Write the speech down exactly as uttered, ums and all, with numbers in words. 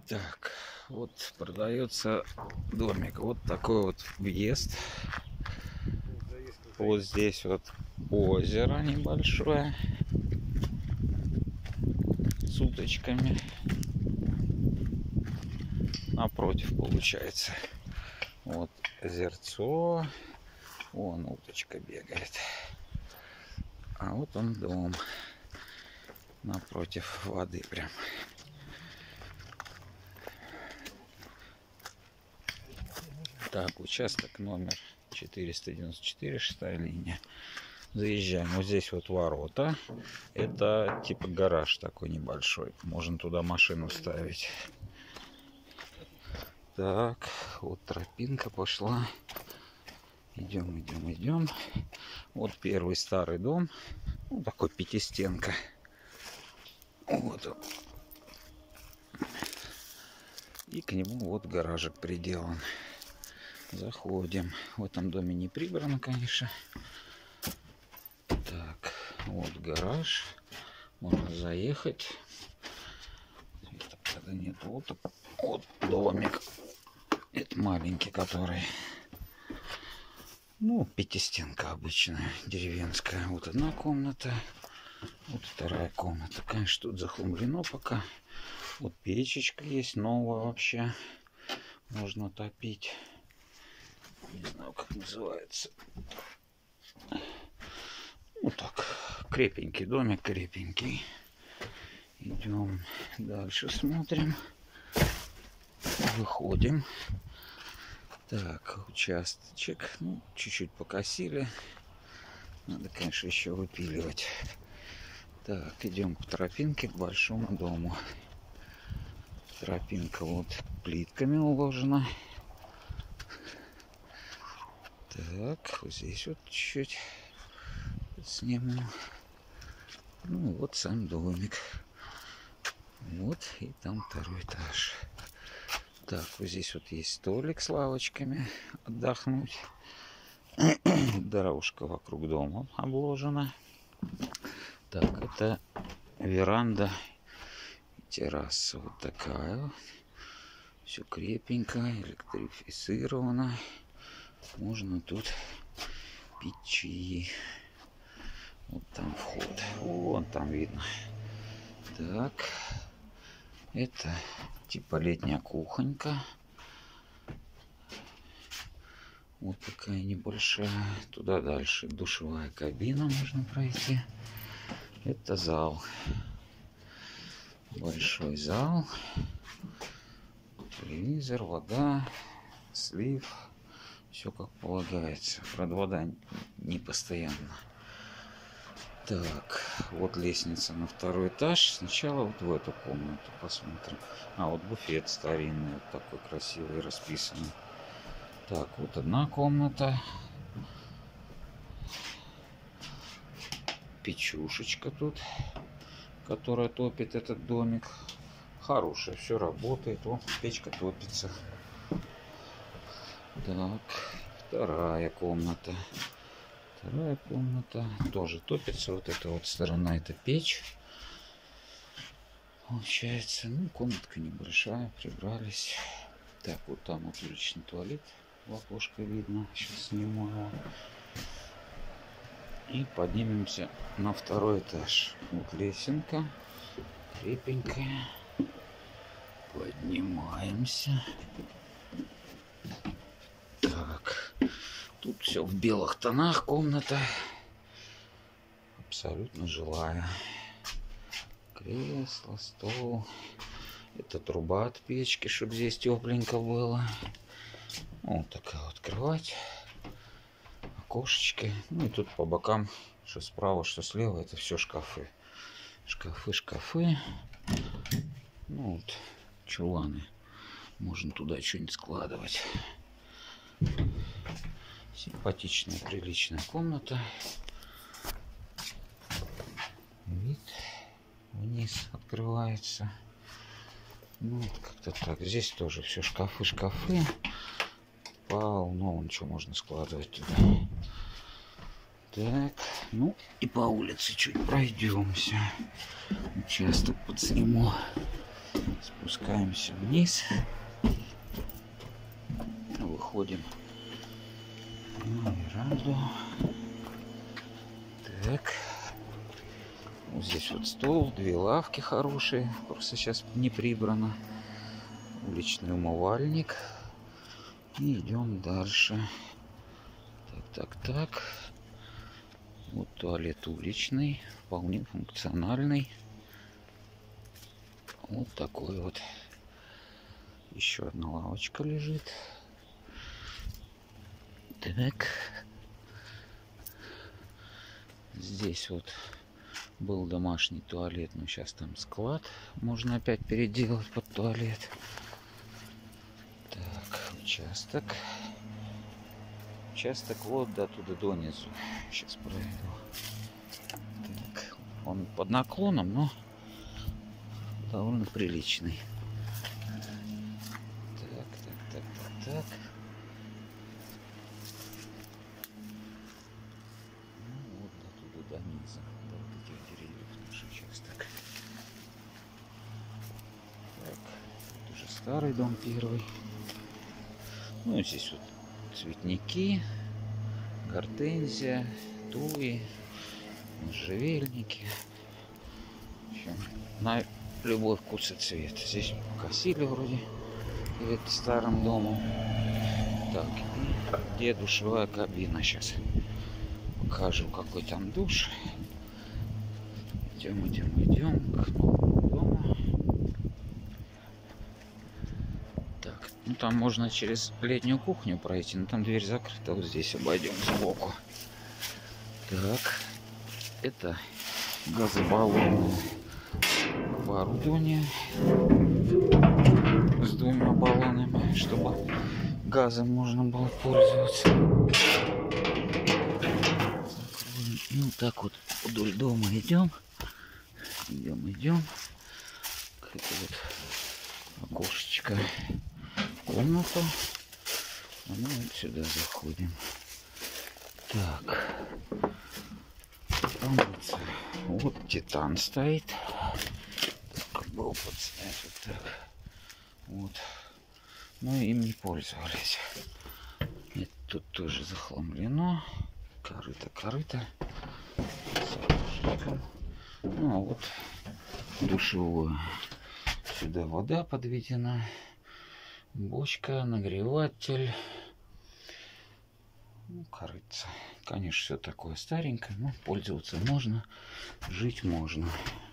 Так, вот продается домик. Вот такой вот въезд. Вот здесь вот озеро небольшое с уточками. Напротив получается. Вот озерцо. Вон уточка бегает. А вот он дом. Напротив воды прям. Так, участок номер четыреста девяносто четыре, шестая линия. Заезжаем. Вот здесь вот ворота. Это типа гараж такой небольшой. Можно туда машину ставить. Так, вот тропинка пошла. Идем, идем, идем. Вот первый старый дом. Ну, такой пятистенка. Вот он. И к нему вот гаражик приделан. Заходим. В этом доме не прибрано, конечно. Так, вот гараж. Можно заехать. Это, правда, нет. Вот, вот домик. Это маленький, который... Ну, пятистенка обычная, деревенская. Вот одна комната. Вот вторая комната. Конечно, тут захламлено пока. Вот печечка есть, новая вообще. Можно топить. Не знаю, как называется. Вот так. Крепенький домик, крепенький. Идем дальше, смотрим. Выходим. Так, участочек. Ну, чуть-чуть покосили. Надо, конечно, еще выпиливать. Так, идем по тропинке к большому дому. Тропинка вот плитками уложена. Так, вот здесь вот чуть-чуть сниму. Ну, вот сам домик. Вот, и там второй этаж. Так, вот здесь вот есть столик с лавочками. Отдохнуть. Дорожка вокруг дома обложена. Так, это веранда. Терраса вот такая. Все крепенько, электрифицировано. Можно тут пить чаи. Вот там вход. Вон там видно. Так. Это типа летняя кухонька. Вот такая небольшая. Туда дальше душевая кабина, можно пройти. Это зал. Большой зал. Телевизор, вода, слив. Все как полагается. Правда, вода не постоянно. Так, вот лестница на второй этаж. Сначала вот в эту комнату посмотрим. А, вот буфет старинный, вот такой красивый, расписанный. Так, вот одна комната. Печушечка тут, которая топит этот домик. Хорошая, все работает. Вон, печка топится. Так, вторая комната. Вторая комната тоже топится. Вот эта вот сторона, это печь. Получается, ну, комнатка небольшая, прибрались. Так, вот там вот личный туалет. В окошко видно. Сейчас сниму его. И поднимемся на второй этаж. Вот лесенка. Крепенькая. Поднимаемся. Так. Тут все в белых тонах комната. Абсолютно жилая. Кресло, стол. Это труба от печки, чтобы здесь тепленько было. Вот такая вот кровать. Окошечки. Ну и тут по бокам, что справа, что слева, это все шкафы. Шкафы, шкафы. Ну вот, чуланы. Можно туда что-нибудь складывать. Симпатичная, приличная комната. Вид вниз открывается. Ну, вот как-то так. Здесь тоже все шкафы, шкафы. Полно, ничего можно складывать туда. Так, ну и по улице чуть пройдемся. Участок подсниму. Спускаемся вниз. Выходим на веранду. Так. Вот здесь вот стол, две лавки хорошие. Просто сейчас не прибрано. Уличный умывальник. И идем дальше. Так, так, так. Вот туалет уличный. Вполне функциональный. Вот такой вот. Еще одна лавочка лежит. Так. Здесь вот был домашний туалет, но сейчас там склад. Можно опять переделать под туалет. Так, участок. Участок вот до туда донизу. Сейчас пройду. Так, он под наклоном, но довольно приличный. Так, так, так, так, так. Ну вот до туда, до низа, до вот этих деревьев наш участок. Так, тут уже старый дом первый. Ну, здесь вот цветники, гортензия, туи, можжевельники. В общем, на любой вкус и цвет. Здесь покосили вроде перед старым домом. Так, и где душевая кабина? Сейчас покажу, какой там душ. Идем, идем, идем к новому дому. Так, ну там можно через летнюю кухню пройти, но там дверь закрыта. Вот здесь обойдем сбоку. Так, это газобаллонное оборудование с двумя баллонами, чтобы газом можно было пользоваться. Ну так вот вдоль дома идем, идем, идем. Это вот окошечко, комната. А мы вот сюда заходим. Так, помыться. Вот титан стоит. Так, был подснять вот так. Вот. Но им не пользовались. И тут тоже захламлено. Корыто, корыто. Ну а вот душевую. Сюда вода подведена. Бочка, нагреватель. Ну, корыто. Конечно, все такое старенькое, но пользоваться можно, жить можно.